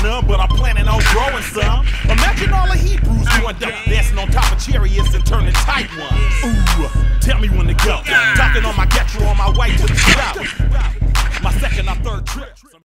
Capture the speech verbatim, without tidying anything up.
none, but I'm planning on growing some. Imagine all the Hebrews doing double dancing on top of chariots and turning tight ones. Ooh, tell me when to go. Talking on my getro on my way to the south. My second or third trip.